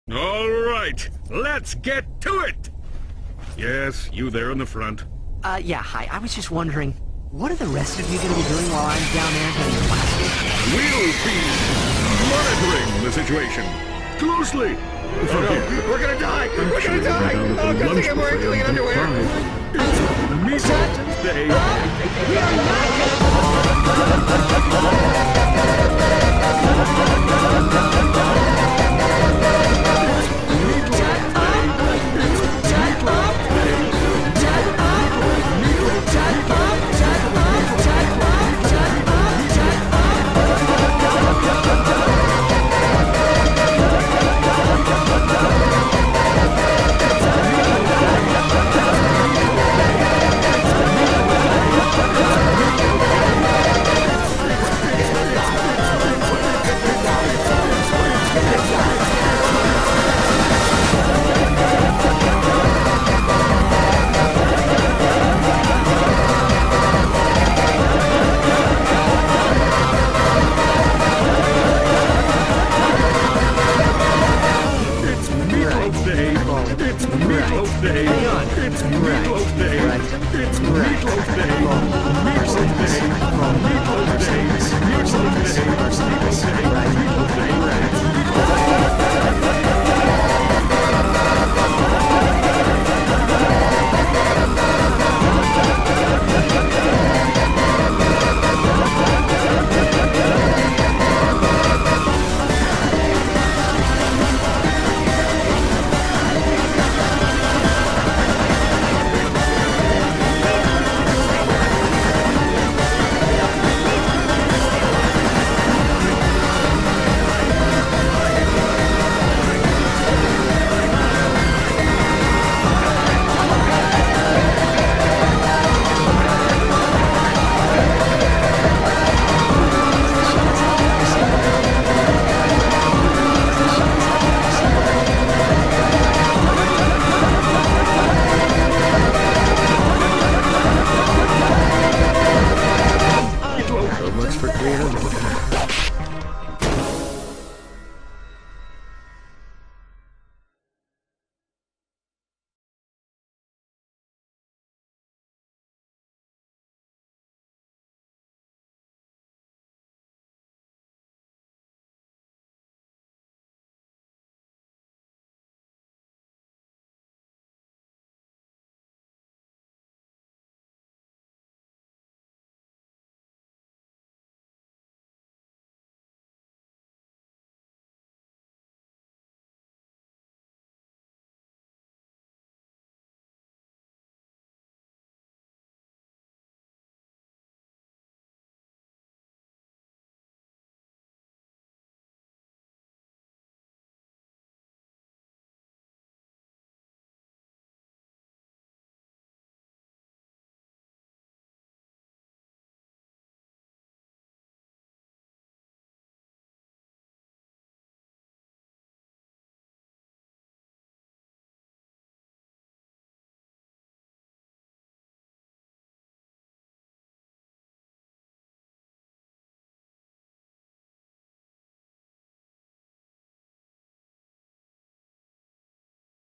All right, let's get to it! Yes, you there in the front. Yeah, hi. I was just wondering, what are the rest of you gonna be doing while I'm down there getting blasted? We'll be monitoring the situation closely. From here. We're gonna die! We're gonna die! Oh, good thing I'm wearing clean underwear! It's Meatloaf Day. We are So much for cleaning.